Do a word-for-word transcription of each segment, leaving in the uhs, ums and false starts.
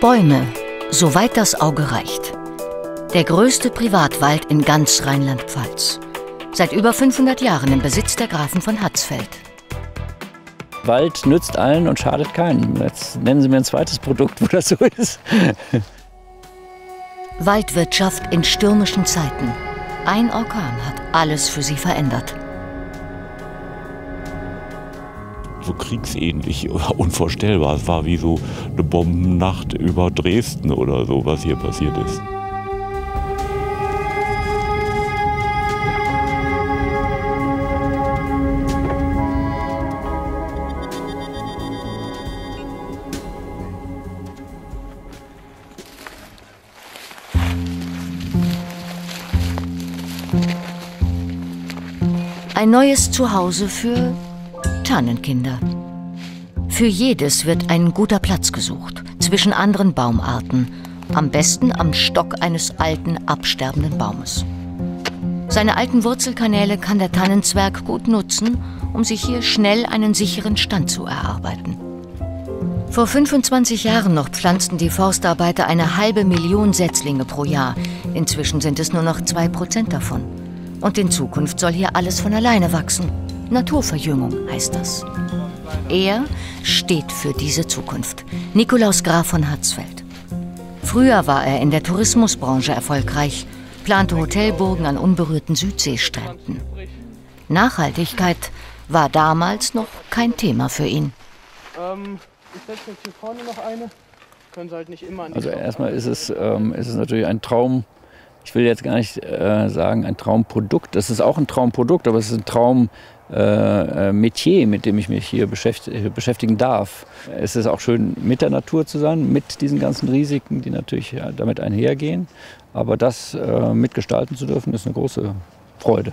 Bäume, soweit das Auge reicht. Der größte Privatwald in ganz Rheinland-Pfalz. Seit über fünfhundert Jahren im Besitz der Grafen von Hatzfeld. Wald nützt allen und schadet keinem. Jetzt nennen Sie mir ein zweites Produkt, wo das so ist. Waldwirtschaft in stürmischen Zeiten. Ein Orkan hat alles für sie verändert. So kriegsähnlich, unvorstellbar. Es war wie so eine Bombennacht über Dresden oder so, was hier passiert ist. Ein neues Zuhause für Tannenkinder. Für jedes wird ein guter Platz gesucht, zwischen anderen Baumarten, am besten am Stock eines alten, absterbenden Baumes. Seine alten Wurzelkanäle kann der Tannenzwerg gut nutzen, um sich hier schnell einen sicheren Stand zu erarbeiten. Vor fünfundzwanzig Jahren noch pflanzten die Forstarbeiter eine halbe Million Setzlinge pro Jahr. Inzwischen sind es nur noch zwei Prozent davon. Und in Zukunft soll hier alles von alleine wachsen. Naturverjüngung heißt das. Er steht für diese Zukunft. Nikolaus Graf von Hatzfeld. Früher war er in der Tourismusbranche erfolgreich, plante Hotelburgen an unberührten Südseestränden. Nachhaltigkeit war damals noch kein Thema für ihn. Ähm, ich setze jetzt hier vorne noch eine. Können Sie halt nicht immer an die Also erstmal ist es, ähm, ist es natürlich ein Traum. Ich will jetzt gar nicht äh, sagen, ein Traumprodukt. Das ist auch ein Traumprodukt, aber es ist ein Traummetier, äh, mit dem ich mich hier beschäftigen, beschäftigen darf. Es ist auch schön, mit der Natur zu sein, mit diesen ganzen Risiken, die natürlich ja, damit einhergehen. Aber das äh, mitgestalten zu dürfen, ist eine große Freude.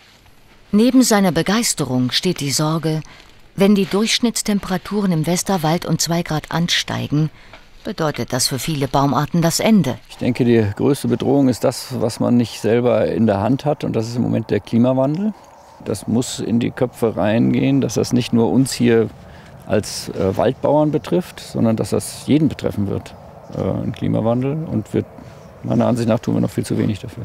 Neben seiner Begeisterung steht die Sorge, wenn die Durchschnittstemperaturen im Westerwald um zwei Grad ansteigen, bedeutet das für viele Baumarten das Ende. Ich denke, die größte Bedrohung ist das, was man nicht selber in der Hand hat. Und das ist im Moment der Klimawandel. Das muss in die Köpfe reingehen, dass das nicht nur uns hier als äh, Waldbauern betrifft, sondern dass das jeden betreffen wird, äh, ein Klimawandel. Und wir, meiner Ansicht nach tun wir noch viel zu wenig dafür.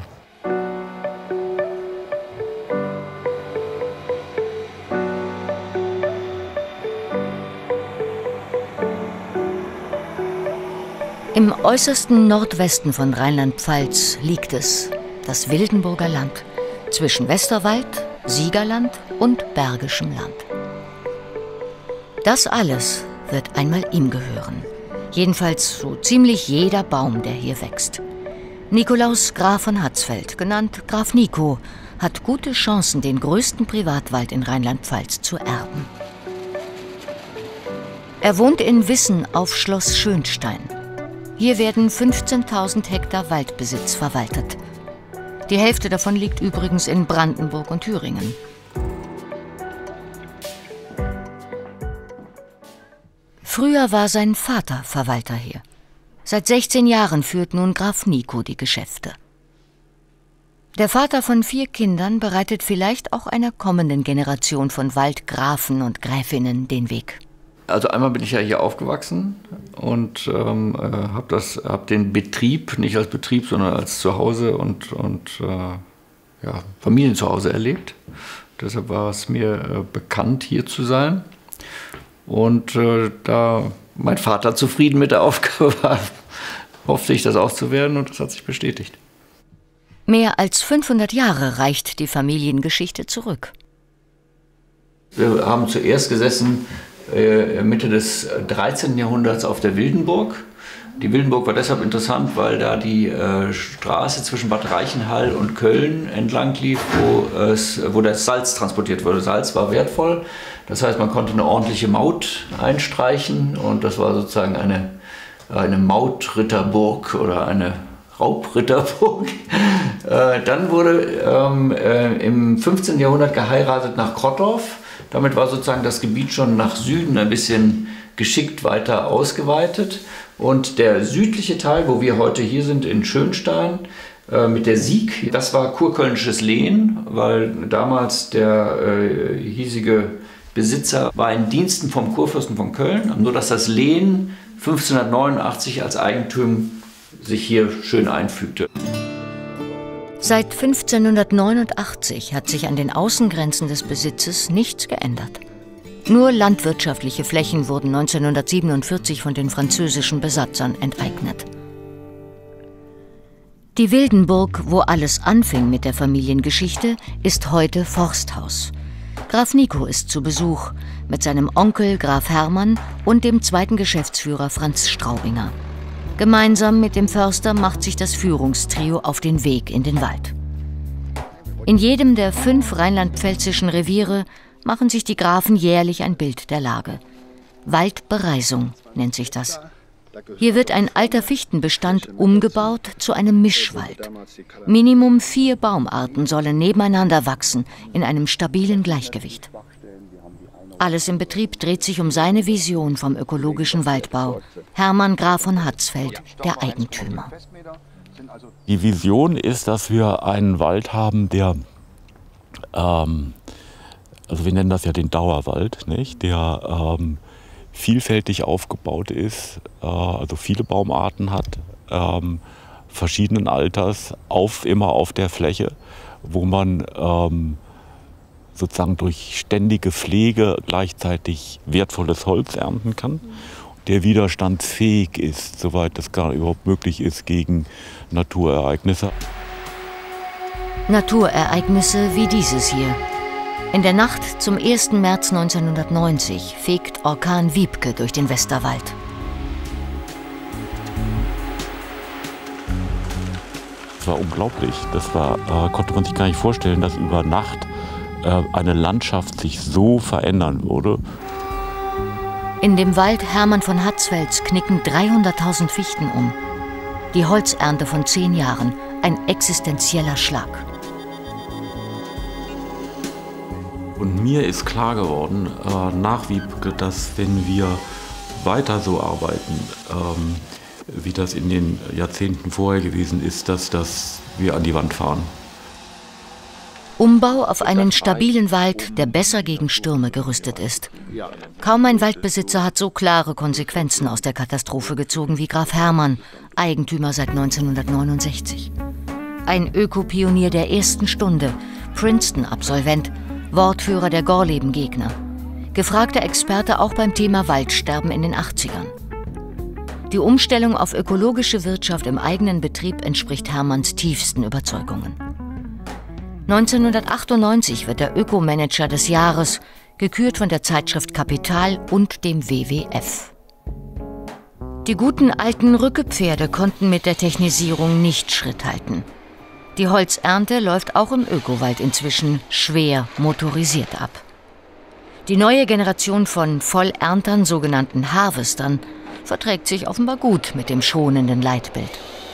Im äußersten Nordwesten von Rheinland-Pfalz liegt es, das Wildenburger Land, zwischen Westerwald, Siegerland und Bergischem Land. Das alles wird einmal ihm gehören. Jedenfalls so ziemlich jeder Baum, der hier wächst. Nikolaus Graf von Hatzfeld, genannt Graf Nico, hat gute Chancen, den größten Privatwald in Rheinland-Pfalz zu erben. Er wohnt in Wissen auf Schloss Schönstein. Hier werden fünfzehntausend Hektar Waldbesitz verwaltet. Die Hälfte davon liegt übrigens in Brandenburg und Thüringen. Früher war sein Vater Verwalter hier. Seit sechzehn Jahren führt nun Graf Nico die Geschäfte. Der Vater von vier Kindern bereitet vielleicht auch einer kommenden Generation von Waldgrafen und Gräfinnen den Weg. Also einmal bin ich ja hier aufgewachsen und ähm, habe hab den Betrieb nicht als Betrieb, sondern als Zuhause und, und äh, ja, Familienzuhause erlebt. Deshalb war es mir äh, bekannt, hier zu sein. Und äh, da mein Vater zufrieden mit der Aufgabe war, hoffte ich, das auch zu werden, und das hat sich bestätigt. Mehr als fünfhundert Jahre reicht die Familiengeschichte zurück. Wir haben zuerst gesessen Mitte des dreizehnten Jahrhunderts auf der Wildenburg. Die Wildenburg war deshalb interessant, weil da die äh, Straße zwischen Bad Reichenhall und Köln entlang lief, wo, es, wo das Salz transportiert wurde. Salz war wertvoll, das heißt, man konnte eine ordentliche Maut einstreichen, und das war sozusagen eine, eine Mautritterburg oder eine Raubritterburg. äh, dann wurde ähm, äh, im fünfzehnten Jahrhundert geheiratet nach Krottorf. Damit war sozusagen das Gebiet schon nach Süden ein bisschen geschickt weiter ausgeweitet. Und der südliche Teil, wo wir heute hier sind in Schönstein, äh, mit der Sieg, das war kurkölnisches Lehen, weil damals der äh, hiesige Besitzer war in Diensten vom Kurfürsten von Köln. Nur dass das Lehen fünfzehnhundertneunundachtzig als Eigentum sich hier schön einfügte. Seit fünfzehnhundertneunundachtzig hat sich an den Außengrenzen des Besitzes nichts geändert. Nur landwirtschaftliche Flächen wurden neunzehnhundertsiebenundvierzig von den französischen Besatzern enteignet. Die Wildenburg, wo alles anfing mit der Familiengeschichte, ist heute Forsthaus. Graf Nico ist zu Besuch mit seinem Onkel Graf Hermann und dem zweiten Geschäftsführer Franz Straubinger. Gemeinsam mit dem Förster macht sich das Führungstrio auf den Weg in den Wald. In jedem der fünf rheinland-pfälzischen Reviere machen sich die Grafen jährlich ein Bild der Lage. Waldbereisung nennt sich das. Hier wird ein alter Fichtenbestand umgebaut zu einem Mischwald. Minimum vier Baumarten sollen nebeneinander wachsen, in einem stabilen Gleichgewicht. Alles im Betrieb dreht sich um seine Vision vom ökologischen Waldbau. Hermann Graf von Hatzfeld, der Eigentümer. Die Vision ist, dass wir einen Wald haben, der, ähm, also wir nennen das ja den Dauerwald, nicht? Der ähm, vielfältig aufgebaut ist, äh, also viele Baumarten hat, ähm, verschiedenen Alters, auf, immer auf der Fläche, wo man ähm, sozusagen durch ständige Pflege gleichzeitig wertvolles Holz ernten kann, der widerstandsfähig ist, soweit das gar überhaupt möglich ist, gegen Naturereignisse. Naturereignisse wie dieses hier. In der Nacht zum ersten März neunzehnhundertneunzig fegt Orkan Wiebke durch den Westerwald. Das war unglaublich. Das war, äh, konnte man sich gar nicht vorstellen, dass über Nacht äh, eine Landschaft sich so verändern würde. In dem Wald Hermann von Hatzfelds knicken dreihunderttausend Fichten um. Die Holzernte von zehn Jahren, ein existenzieller Schlag. Und mir ist klar geworden, äh, nach Wiebke, dass wenn wir weiter so arbeiten, ähm, wie das in den Jahrzehnten vorher gewesen ist, dass, dass wir an die Wand fahren. Umbau auf einen stabilen Wald, der besser gegen Stürme gerüstet ist. Kaum ein Waldbesitzer hat so klare Konsequenzen aus der Katastrophe gezogen wie Graf Hermann, Eigentümer seit neunzehnhundertneunundsechzig. Ein Ökopionier der ersten Stunde, Princeton-Absolvent, Wortführer der Gorleben-Gegner. Gefragter Experte auch beim Thema Waldsterben in den achtzigern. Die Umstellung auf ökologische Wirtschaft im eigenen Betrieb entspricht Hermanns tiefsten Überzeugungen. neunzehnhundertachtundneunzig wird der Ökomanager des Jahres, gekürt von der Zeitschrift Kapital und dem W W F. Die guten alten Rückepferde konnten mit der Technisierung nicht Schritt halten. Die Holzernte läuft auch im Ökowald inzwischen schwer motorisiert ab. Die neue Generation von Vollerntern, sogenannten Harvestern, verträgt sich offenbar gut mit dem schonenden Leitbild.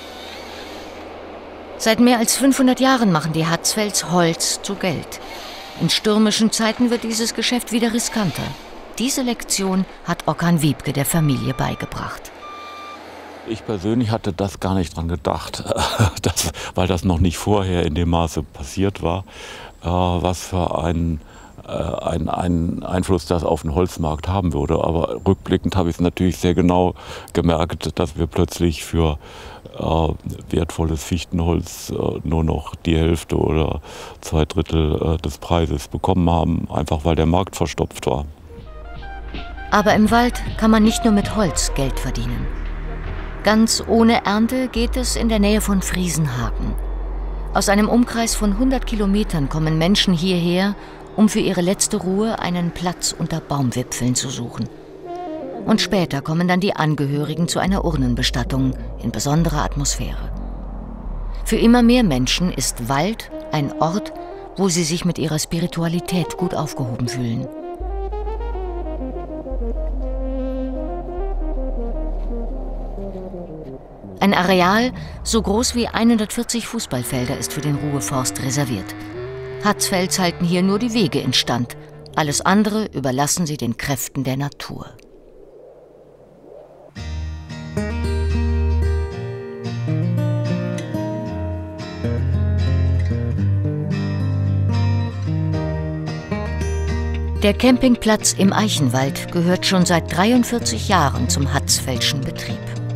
Seit mehr als fünfhundert Jahren machen die Hatzfelds Holz zu Geld. In stürmischen Zeiten wird dieses Geschäft wieder riskanter. Diese Lektion hat Orkan Wiebke der Familie beigebracht. Ich persönlich hatte das gar nicht dran gedacht, das, weil das noch nicht vorher in dem Maße passiert war, äh, was für einen, äh, einen, einen Einfluss das auf den Holzmarkt haben würde. Aber rückblickend habe ich es natürlich sehr genau gemerkt, dass wir plötzlich für äh, wertvolles Fichtenholz äh, nur noch die Hälfte oder zwei Drittel äh, des Preises bekommen haben, einfach weil der Markt verstopft war. Aber im Wald kann man nicht nur mit Holz Geld verdienen. Ganz ohne Ernte geht es in der Nähe von Friesenhagen. Aus einem Umkreis von hundert Kilometern kommen Menschen hierher, um für ihre letzte Ruhe einen Platz unter Baumwipfeln zu suchen. Und später kommen dann die Angehörigen zu einer Urnenbestattung in besonderer Atmosphäre. Für immer mehr Menschen ist Wald ein Ort, wo sie sich mit ihrer Spiritualität gut aufgehoben fühlen. Ein Areal so groß wie hundertvierzig Fußballfelder ist für den Ruheforst reserviert. Hatzfelds halten hier nur die Wege instand. Alles andere überlassen sie den Kräften der Natur. Der Campingplatz im Eichenwald gehört schon seit dreiundvierzig Jahren zum Hatzfeldtschen Betrieb.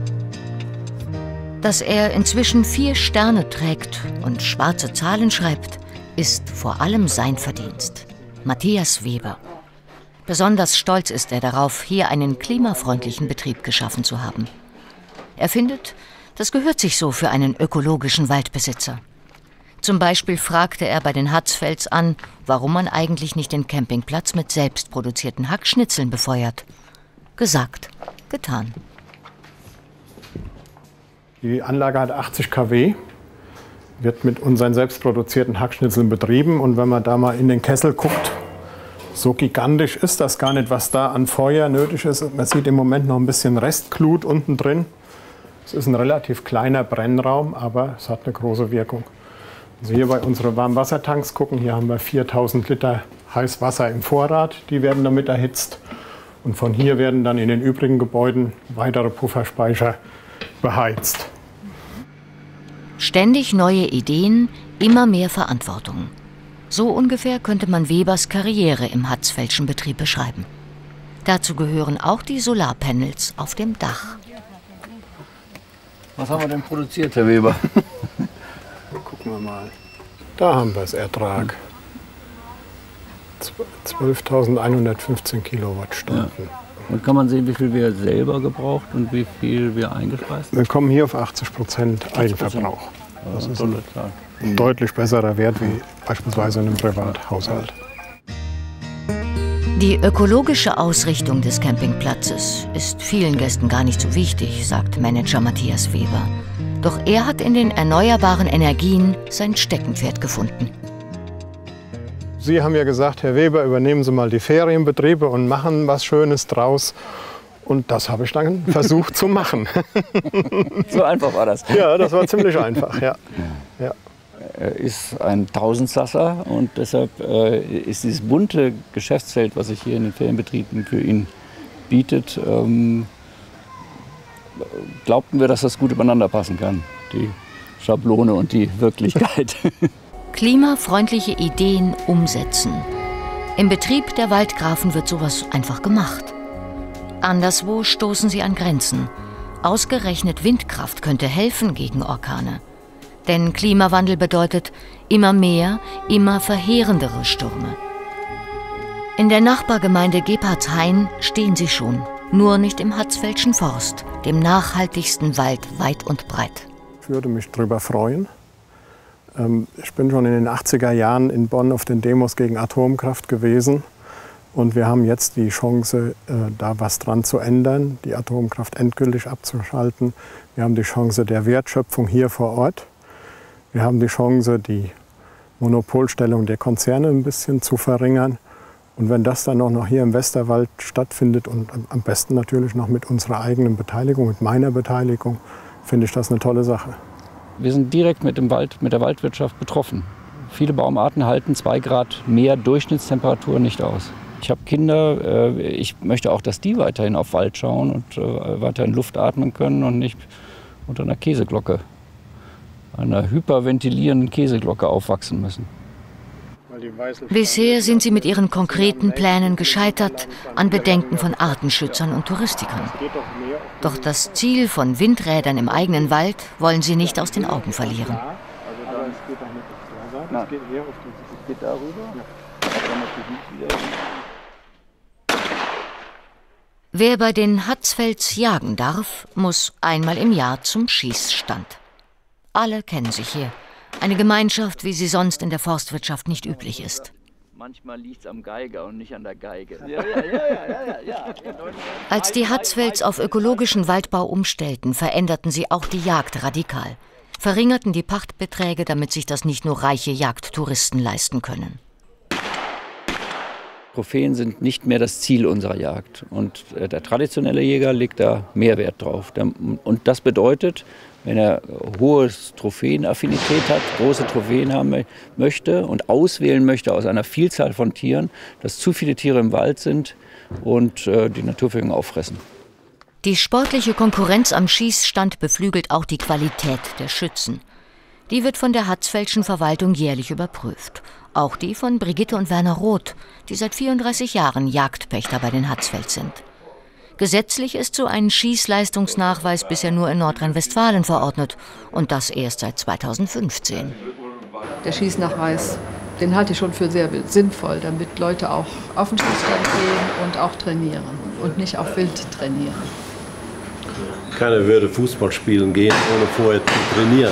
Dass er inzwischen vier Sterne trägt und schwarze Zahlen schreibt, ist vor allem sein Verdienst. Matthias Weber. Besonders stolz ist er darauf, hier einen klimafreundlichen Betrieb geschaffen zu haben. Er findet, das gehört sich so für einen ökologischen Waldbesitzer. Zum Beispiel fragte er bei den Hatzfelds an, warum man eigentlich nicht den Campingplatz mit selbstproduzierten Hackschnitzeln befeuert. Gesagt, getan. Die Anlage hat achtzig Kilowatt, wird mit unseren selbstproduzierten Hackschnitzeln betrieben. Und wenn man da mal in den Kessel guckt, so gigantisch ist das gar nicht, was da an Feuer nötig ist. Man sieht im Moment noch ein bisschen Restglut unten drin. Es ist ein relativ kleiner Brennraum, aber es hat eine große Wirkung. Also hier bei unseren Warmwassertanks gucken, hier haben wir viertausend Liter Heißwasser im Vorrat, die werden damit erhitzt. Und von hier werden dann in den übrigen Gebäuden weitere Pufferspeicher beheizt. Ständig neue Ideen, immer mehr Verantwortung. So ungefähr könnte man Webers Karriere im Hatzfeldtschen Betrieb beschreiben. Dazu gehören auch die Solarpanels auf dem Dach. Was haben wir denn produziert, Herr Weber? Gucken wir mal. Da haben wir es, Ertrag. zwölftausendeinhundertfünfzehn Kilowattstunden. Ja. Und kann man sehen, wie viel wir selber gebraucht und wie viel wir eingespeist haben? Wir kommen hier auf achtzig Prozent Eigenverbrauch. Das ist ein, ein deutlich besserer Wert wie beispielsweise in einem Privathaushalt. Die ökologische Ausrichtung des Campingplatzes ist vielen Gästen gar nicht so wichtig, sagt Manager Matthias Weber. Doch er hat in den erneuerbaren Energien sein Steckenpferd gefunden. Sie haben ja gesagt, Herr Weber, übernehmen Sie mal die Ferienbetriebe und machen was Schönes draus. Und das habe ich dann versucht zu machen. So einfach war das. Ja, das war ziemlich einfach, ja. Ja. Er ist ein Tausendsasser und deshalb äh, ist dieses bunte Geschäftsfeld, was sich hier in den Ferienbetrieben für ihn bietet, ähm, glaubten wir, dass das gut übereinander passen kann. Die Schablone und die Wirklichkeit. Klimafreundliche Ideen umsetzen. Im Betrieb der Waldgrafen wird sowas einfach gemacht. Anderswo stoßen sie an Grenzen. Ausgerechnet Windkraft könnte helfen gegen Orkane. Denn Klimawandel bedeutet immer mehr, immer verheerendere Stürme. In der Nachbargemeinde Gebhardshain stehen sie schon, nur nicht im Hatzfeldtschen Forst, dem nachhaltigsten Wald weit und breit. Ich würde mich darüber freuen. Ich bin schon in den achtziger Jahren in Bonn auf den Demos gegen Atomkraft gewesen. Und wir haben jetzt die Chance, da was dran zu ändern, die Atomkraft endgültig abzuschalten. Wir haben die Chance der Wertschöpfung hier vor Ort. Wir haben die Chance, die Monopolstellung der Konzerne ein bisschen zu verringern. Und wenn das dann auch noch hier im Westerwald stattfindet und am besten natürlich noch mit unserer eigenen Beteiligung, mit meiner Beteiligung, finde ich das eine tolle Sache. Wir sind direkt mit dem Wald, mit der Waldwirtschaft betroffen. Viele Baumarten halten zwei Grad mehr Durchschnittstemperatur nicht aus. Ich habe Kinder, ich möchte auch, dass die weiterhin auf Wald schauen und weiterhin Luft atmen können und nicht unter einer Käseglocke, einer hyperventilierenden Käseglocke aufwachsen müssen. Bisher sind sie mit ihren konkreten Plänen gescheitert an Bedenken von Artenschützern und Touristikern. Doch das Ziel von Windrädern im eigenen Wald wollen sie nicht aus den Augen verlieren. Wer bei den Hatzfelds jagen darf, muss einmal im Jahr zum Schießstand. Alle kennen sich hier. Eine Gemeinschaft, wie sie sonst in der Forstwirtschaft nicht üblich ist. Manchmal liegt es am Geiger und nicht an der Geige. Als die Hatzfelds auf ökologischen Waldbau umstellten, veränderten sie auch die Jagd radikal. Verringerten die Pachtbeträge, damit sich das nicht nur reiche Jagdtouristen leisten können. Trophäen sind nicht mehr das Ziel unserer Jagd. Und der traditionelle Jäger legt da mehr Wert drauf. Und das bedeutet, wenn er hohe Trophäenaffinität hat, große Trophäen haben möchte und auswählen möchte aus einer Vielzahl von Tieren, dass zu viele Tiere im Wald sind und äh, die Naturverjüngung auffressen. Die sportliche Konkurrenz am Schießstand beflügelt auch die Qualität der Schützen. Die wird von der Hatzfeldschen Verwaltung jährlich überprüft. Auch die von Brigitte und Werner Roth, die seit vierunddreißig Jahren Jagdpächter bei den Hatzfeld sind. Gesetzlich ist so ein Schießleistungsnachweis bisher nur in Nordrhein-Westfalen verordnet und das erst seit zweitausendfünfzehn. Der Schießnachweis, den halte ich schon für sehr sinnvoll, damit Leute auch auf den Schießstand gehen und auch trainieren und nicht auf Wild trainieren. Keiner würde Fußball spielen gehen, ohne vorher zu trainieren.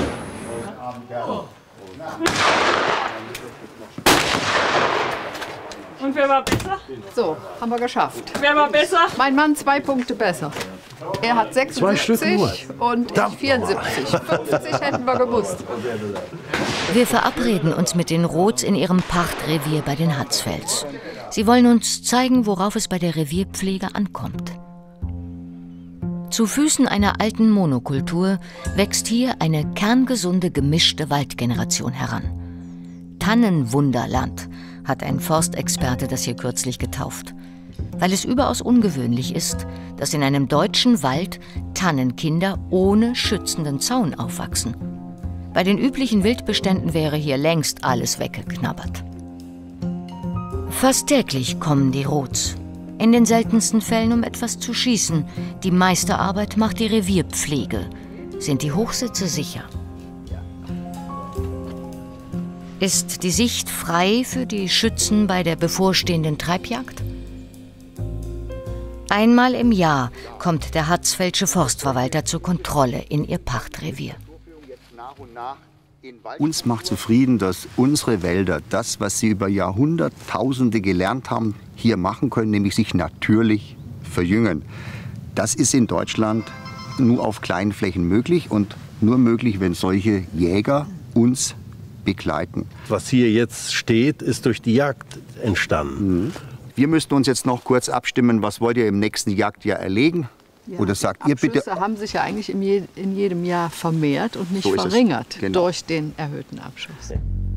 Und wer war besser? So, haben wir geschafft. Wer war besser? Mein Mann zwei Punkte besser. Er hat sechsundsiebzig und ich vierundsiebzig. fünfzig hätten wir gewusst. Wir verabreden uns mit den Roths in ihrem Pachtrevier bei den Hatzfelds. Sie wollen uns zeigen, worauf es bei der Revierpflege ankommt. Zu Füßen einer alten Monokultur wächst hier eine kerngesunde gemischte Waldgeneration heran. Tannenwunderland hat ein Forstexperte das hier kürzlich getauft, weil es überaus ungewöhnlich ist, dass in einem deutschen Wald Tannenkinder ohne schützenden Zaun aufwachsen. Bei den üblichen Wildbeständen wäre hier längst alles weggeknabbert. Fast täglich kommen die Roths. In den seltensten Fällen, um etwas zu schießen. Die meiste Arbeit macht die Revierpflege. Sind die Hochsitze sicher? Ist die Sicht frei für die Schützen bei der bevorstehenden Treibjagd? Einmal im Jahr kommt der Hatzfeldsche Forstverwalter zur Kontrolle in ihr Pachtrevier. Uns macht zufrieden, dass unsere Wälder das, was sie über Jahrhunderttausende gelernt haben, hier machen können, nämlich sich natürlich verjüngen. Das ist in Deutschland nur auf kleinen Flächen möglich und nur möglich, wenn solche Jäger uns begleiten. Was hier jetzt steht, ist durch die Jagd entstanden. Mhm. Wir müssten uns jetzt noch kurz abstimmen, was wollt ihr im nächsten Jagdjahr erlegen? Ja, Oder sagt ihr bitte? Abschüsse haben sich ja eigentlich in, je, in jedem Jahr vermehrt und nicht So verringert genau. durch den erhöhten Abschuss.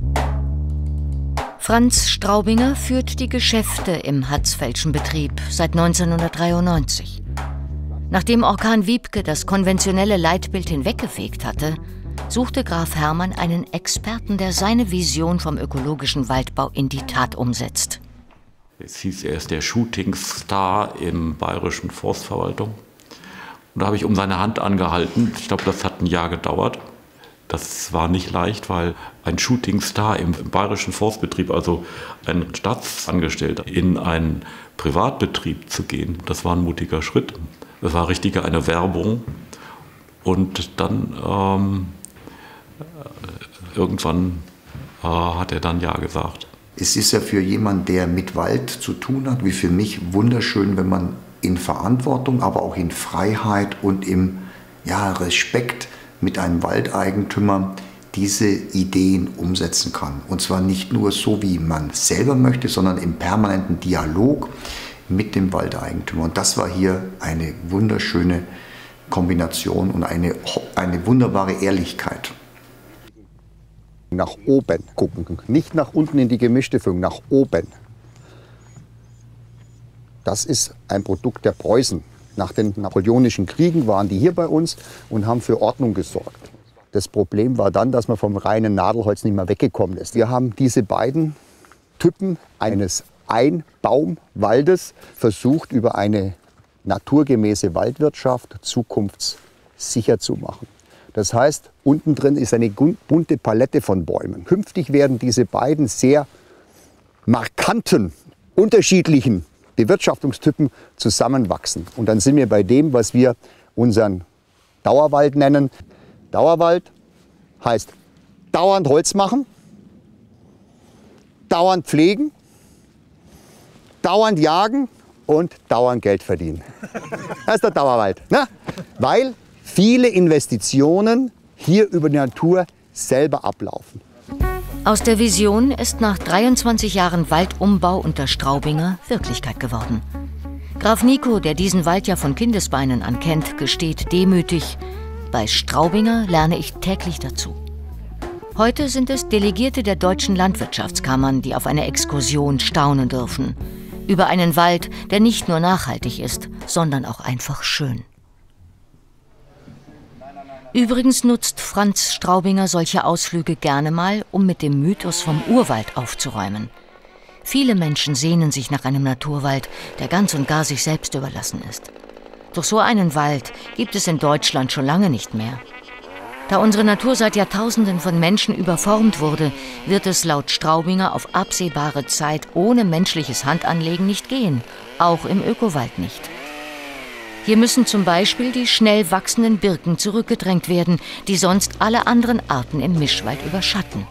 Franz Straubinger führt die Geschäfte im Hatzfeldschen Betrieb seit neunzehnhundertdreiundneunzig. Nachdem Orkan Wiebke das konventionelle Leitbild hinweggefegt hatte, suchte Graf Hermann einen Experten, der seine Vision vom ökologischen Waldbau in die Tat umsetzt. Es hieß, er ist der Shootingstar im Bayerischen Forstverwaltung. Und da habe ich um seine Hand angehalten. Ich glaube, das hat ein Jahr gedauert. Das war nicht leicht, weil ein Shootingstar im Bayerischen Forstbetrieb, also ein Staatsangestellter, in einen Privatbetrieb zu gehen, das war ein mutiger Schritt. Das war richtig eine Werbung. Und dann ähm, irgendwann äh, hat er dann Ja gesagt. Es ist ja für jemanden, der mit Wald zu tun hat, wie für mich wunderschön, wenn man in Verantwortung, aber auch in Freiheit und im ja, Respekt mit einem Waldeigentümer diese Ideen umsetzen kann. Und zwar nicht nur so, wie man selber möchte, sondern im permanenten Dialog mit dem Waldeigentümer. Und das war hier eine wunderschöne Kombination und eine, eine wunderbare Ehrlichkeit. Nach oben gucken, nicht nach unten in die gemischte Führung, nach oben. Das ist ein Produkt der Preußen. Nach den napoleonischen Kriegen waren die hier bei uns und haben für Ordnung gesorgt. Das Problem war dann, dass man vom reinen Nadelholz nicht mehr weggekommen ist. Wir haben diese beiden Typen eines Einbaumwaldes versucht, über eine naturgemäße Waldwirtschaft zukunftssicher zu machen. Das heißt, unten drin ist eine bunte Palette von Bäumen. Künftig werden diese beiden sehr markanten, unterschiedlichen Bewirtschaftungstypen zusammenwachsen. Und dann sind wir bei dem, was wir unseren Dauerwald nennen. Dauerwald heißt dauernd Holz machen, dauernd pflegen, dauernd jagen und dauernd Geld verdienen. Das ist der Dauerwald. Ne? Weil viele Investitionen hier über die Natur selber ablaufen. Aus der Vision ist nach dreiundzwanzig Jahren Waldumbau unter Straubinger Wirklichkeit geworden. Graf Nico, der diesen Wald ja von Kindesbeinen an kennt, gesteht demütig: Bei Straubinger lerne ich täglich dazu. Heute sind es Delegierte der deutschen Landwirtschaftskammern, die auf eine Exkursion staunen dürfen. Über einen Wald, der nicht nur nachhaltig ist, sondern auch einfach schön. Übrigens nutzt Franz Straubinger solche Ausflüge gerne mal, um mit dem Mythos vom Urwald aufzuräumen. Viele Menschen sehnen sich nach einem Naturwald, der ganz und gar sich selbst überlassen ist. Doch so einen Wald gibt es in Deutschland schon lange nicht mehr. Da unsere Natur seit Jahrtausenden von Menschen überformt wurde, wird es laut Straubinger auf absehbare Zeit ohne menschliches Handanlegen nicht gehen, auch im Ökowald nicht. Hier müssen zum Beispiel die schnell wachsenden Birken zurückgedrängt werden, die sonst alle anderen Arten im Mischwald überschatten.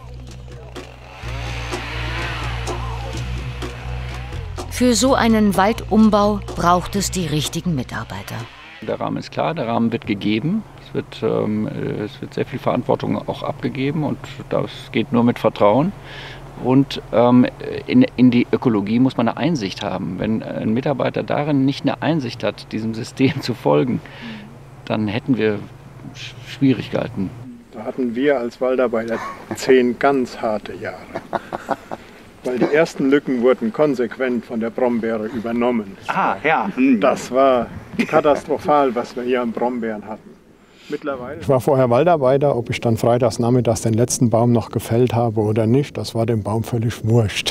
Für so einen Waldumbau braucht es die richtigen Mitarbeiter. Der Rahmen ist klar, der Rahmen wird gegeben. Es wird, ähm, es wird sehr viel Verantwortung auch abgegeben und das geht nur mit Vertrauen. Und ähm, in, in die Ökologie muss man eine Einsicht haben. Wenn ein Mitarbeiter darin nicht eine Einsicht hat, diesem System zu folgen, dann hätten wir Schwierigkeiten. Da hatten wir als Waldarbeiter zehn ganz harte Jahre. Weil die ersten Lücken wurden konsequent von der Brombeere übernommen. Ah, ja. Das war katastrophal, was wir hier an Brombeeren hatten. Mittlerweile. Ich war vorher Waldarbeiter, ob ich dann freitags nachmittags den letzten Baum noch gefällt habe oder nicht, das war dem Baum völlig wurscht.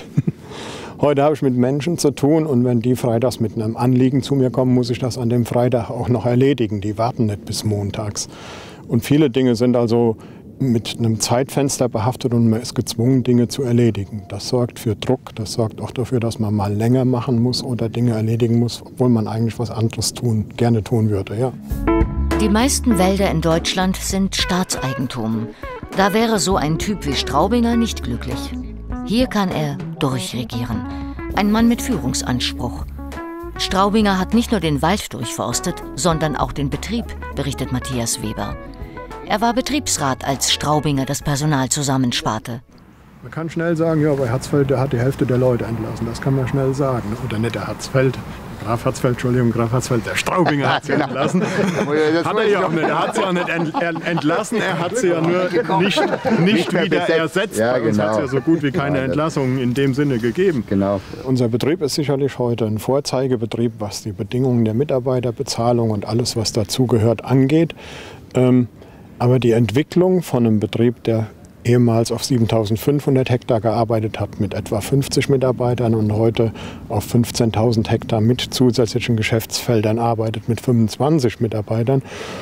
Heute habe ich mit Menschen zu tun und wenn die freitags mit einem Anliegen zu mir kommen, muss ich das an dem Freitag auch noch erledigen. Die warten nicht bis montags. Und viele Dinge sind also mit einem Zeitfenster behaftet und man ist gezwungen, Dinge zu erledigen. Das sorgt für Druck, das sorgt auch dafür, dass man mal länger machen muss oder Dinge erledigen muss, obwohl man eigentlich was anderes tun, gerne tun würde. Ja. Die meisten Wälder in Deutschland sind Staatseigentum. Da wäre so ein Typ wie Straubinger nicht glücklich. Hier kann er durchregieren. Ein Mann mit Führungsanspruch. Straubinger hat nicht nur den Wald durchforstet, sondern auch den Betrieb, berichtet Matthias Weber. Er war Betriebsrat, als Straubinger das Personal zusammensparte. Man kann schnell sagen, ja, bei Hatzfeld, der hat die Hälfte der Leute entlassen. Das kann man schnell sagen. Oder nicht der Hatzfeld, der Graf Hatzfeld, Entschuldigung, Graf Hatzfeld, der Straubinger hat sie entlassen. Hat er ja auch nicht. Er hat sie ja nicht entlassen, er hat sie ja nur nicht, nicht wieder ersetzt. Ja, bei uns genau. hat es ja so gut wie keine Entlassungen in dem Sinne gegeben. Genau. Unser Betrieb ist sicherlich heute ein Vorzeigebetrieb, was die Bedingungen der Mitarbeiterbezahlung und alles, was dazugehört, angeht. Ähm, Aber die Entwicklung von einem Betrieb, der ehemals auf siebentausendfünfhundert Hektar gearbeitet hat, mit etwa fünfzig Mitarbeitern und heute auf fünfzehntausend Hektar mit zusätzlichen Geschäftsfeldern arbeitet, mit fünfundzwanzig Mitarbeitern,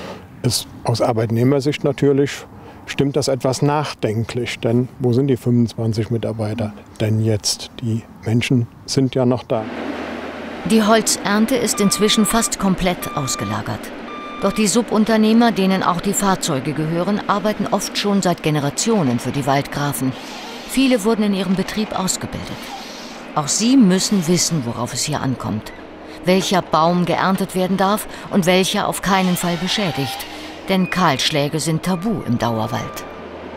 ist aus Arbeitnehmersicht natürlich, stimmt das etwas nachdenklich. Denn wo sind die fünfundzwanzig Mitarbeiter denn jetzt? Die Menschen sind ja noch da. Die Holzernte ist inzwischen fast komplett ausgelagert. Doch die Subunternehmer, denen auch die Fahrzeuge gehören, arbeiten oft schon seit Generationen für die Waldgrafen. Viele wurden in ihrem Betrieb ausgebildet. Auch sie müssen wissen, worauf es hier ankommt. Welcher Baum geerntet werden darf und welcher auf keinen Fall beschädigt. Denn Kahlschläge sind tabu im Dauerwald.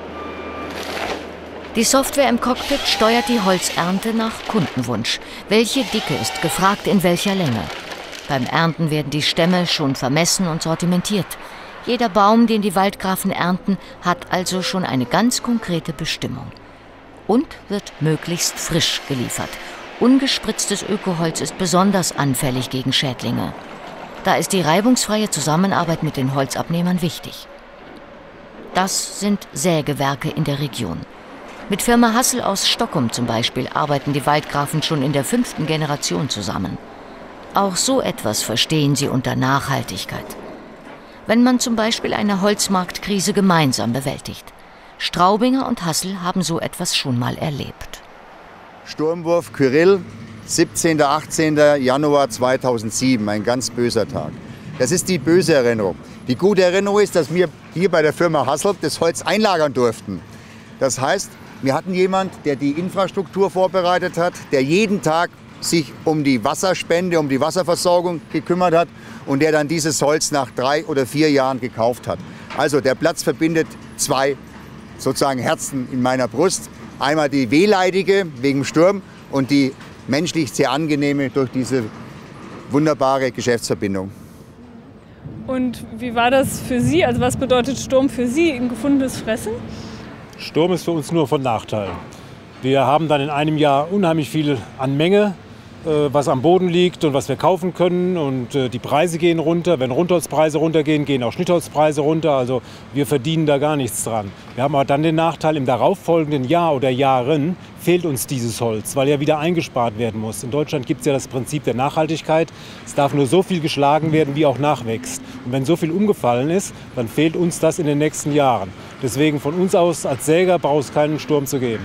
Die Software im Cockpit steuert die Holzernte nach Kundenwunsch. Welche Dicke ist gefragt, in welcher Länge? Beim Ernten werden die Stämme schon vermessen und sortimentiert. Jeder Baum, den die Waldgrafen ernten, hat also schon eine ganz konkrete Bestimmung. Und wird möglichst frisch geliefert. Ungespritztes Ökoholz ist besonders anfällig gegen Schädlinge. Da ist die reibungsfreie Zusammenarbeit mit den Holzabnehmern wichtig. Das sind Sägewerke in der Region. Mit Firma Hassel aus Stockholm zum Beispiel arbeiten die Waldgrafen schon in der fünften Generation zusammen. Auch so etwas verstehen sie unter Nachhaltigkeit. Wenn man zum Beispiel eine Holzmarktkrise gemeinsam bewältigt. Straubinger und Hassel haben so etwas schon mal erlebt. Sturmwurf Kyrill, siebzehnter achtzehnter Januar zweitausendsieben, ein ganz böser Tag. Das ist die böse Erinnerung. Die gute Erinnerung ist, dass wir hier bei der Firma Hassel das Holz einlagern durften. Das heißt, wir hatten jemanden, der die Infrastruktur vorbereitet hat, der jeden Tag sich um die Wasserspende, um die Wasserversorgung gekümmert hat und der dann dieses Holz nach drei oder vier Jahren gekauft hat. Also der Platz verbindet zwei sozusagen Herzen in meiner Brust. Einmal die wehleidige wegen dem Sturm und die menschlich sehr angenehme durch diese wunderbare Geschäftsverbindung. Und wie war das für Sie? Also was bedeutet Sturm für Sie, ein gefundenes Fressen? Sturm ist für uns nur von Nachteil. Wir haben dann in einem Jahr unheimlich viel an Menge was am Boden liegt und was wir kaufen können. Und die Preise gehen runter. Wenn Rundholzpreise runtergehen, gehen auch Schnittholzpreise runter. Also wir verdienen da gar nichts dran. Wir haben aber dann den Nachteil, im darauffolgenden Jahr oder Jahren fehlt uns dieses Holz, weil ja wieder eingespart werden muss. In Deutschland gibt es ja das Prinzip der Nachhaltigkeit. Es darf nur so viel geschlagen werden, wie auch nachwächst. Und wenn so viel umgefallen ist, dann fehlt uns das in den nächsten Jahren. Deswegen von uns aus als Säger braucht es keinen Sturm zu geben.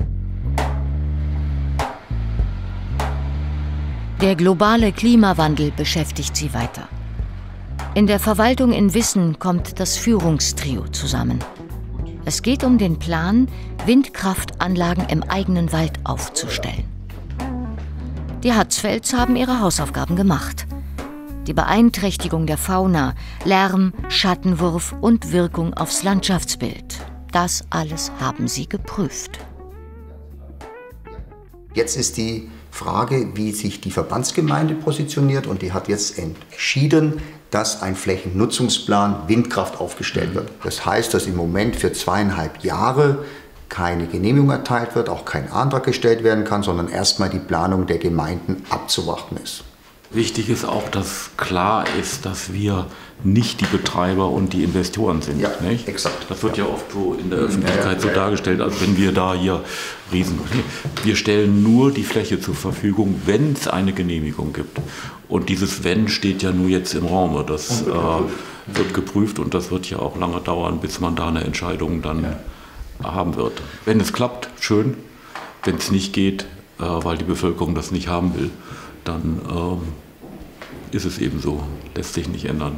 Der globale Klimawandel beschäftigt sie weiter. In der Verwaltung in Wissen kommt das Führungstrio zusammen. Es geht um den Plan, Windkraftanlagen im eigenen Wald aufzustellen. Die Hatzfelds haben ihre Hausaufgaben gemacht. Die Beeinträchtigung der Fauna, Lärm, Schattenwurf und Wirkung aufs Landschaftsbild. Das alles haben sie geprüft. Jetzt ist die Frage, wie sich die Verbandsgemeinde positioniert, und die hat jetzt entschieden, dass ein Flächennutzungsplan Windkraft aufgestellt wird. Das heißt, dass im Moment für zweieinhalb Jahre keine Genehmigung erteilt wird, auch kein Antrag gestellt werden kann, sondern erstmal die Planung der Gemeinden abzuwarten ist. Wichtig ist auch, dass klar ist, dass wir nicht die Betreiber und die Investoren sind. Ja, nicht? Exakt. Das wird ja oft so in der Öffentlichkeit so dargestellt, als wenn wir da hier riesen... Wir stellen nur die Fläche zur Verfügung, wenn es eine Genehmigung gibt. Und dieses Wenn steht ja nur jetzt im Raum. Das äh, wird geprüft und das wird ja auch lange dauern, bis man da eine Entscheidung dann ja. haben wird. Wenn es klappt, schön. Wenn es nicht geht, äh, weil die Bevölkerung das nicht haben will, dann ähm, ist es eben so, lässt sich nicht ändern.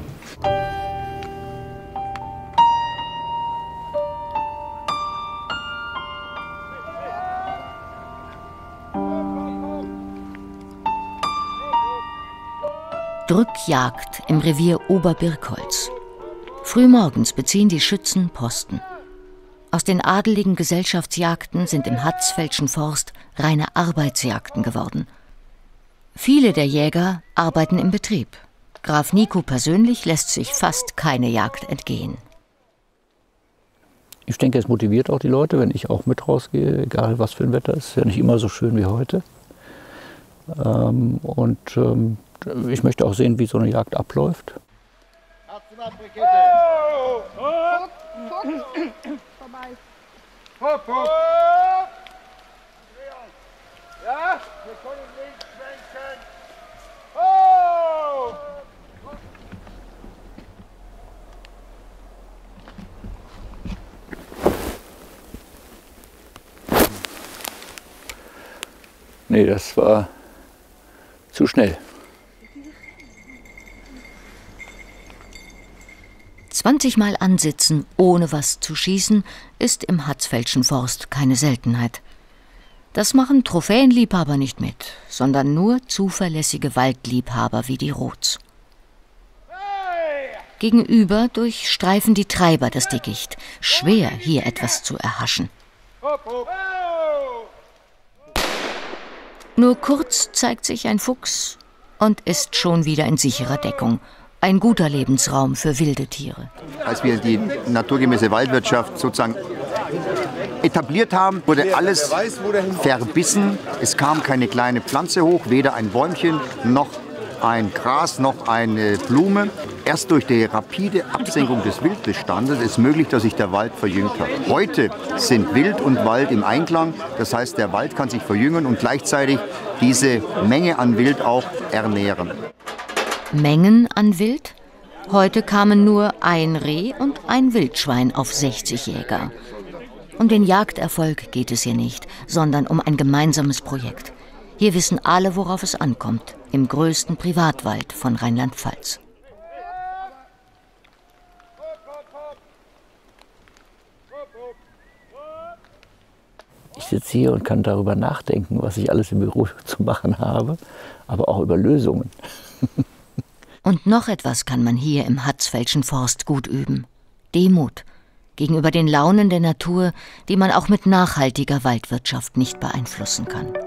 Drückjagd im Revier Oberbirkholz. Frühmorgens beziehen die Schützen Posten. Aus den adeligen Gesellschaftsjagden sind im Hatzfeldschen Forst reine Arbeitsjagden geworden. Viele der Jäger arbeiten im Betrieb. Graf Niko persönlich lässt sich fast keine Jagd entgehen. Ich denke, es motiviert auch die Leute, wenn ich auch mit rausgehe, egal was für ein Wetter ist. Ist ja nicht immer so schön wie heute. Ähm, und ähm, ich möchte auch sehen, wie so eine Jagd abläuft. Oh! Hopp, vorbei. Hopp, hopp. Ja, wir können links schwenken. Oh! Nee, das war zu schnell. zwanzig Mal ansitzen, ohne was zu schießen, ist im Hatzfeldschen Forst keine Seltenheit. Das machen Trophäenliebhaber nicht mit, sondern nur zuverlässige Waldliebhaber wie die Roths. Gegenüber durchstreifen die Treiber das Dickicht. Schwer, hier etwas zu erhaschen. Nur kurz zeigt sich ein Fuchs und ist schon wieder in sicherer Deckung. Ein guter Lebensraum für wilde Tiere. Als wir die naturgemäße Waldwirtschaft sozusagen etabliert haben, wurde alles verbissen. Es kam keine kleine Pflanze hoch, weder ein Bäumchen noch ein Gras noch eine Blume. Erst durch die rapide Absenkung des Wildbestandes ist möglich, dass sich der Wald verjüngt hat. Heute sind Wild und Wald im Einklang. Das heißt, der Wald kann sich verjüngen und gleichzeitig diese Menge an Wild auch ernähren. Mengen an Wild? Heute kamen nur ein Reh und ein Wildschwein auf sechzig Jäger. Um den Jagderfolg geht es hier nicht, sondern um ein gemeinsames Projekt. Hier wissen alle, worauf es ankommt, im größten Privatwald von Rheinland-Pfalz. Ich sitze hier und kann darüber nachdenken, was ich alles im Büro zu machen habe, aber auch über Lösungen. Und noch etwas kann man hier im Hatzfeldschen Forst gut üben. Demut gegenüber den Launen der Natur, die man auch mit nachhaltiger Waldwirtschaft nicht beeinflussen kann.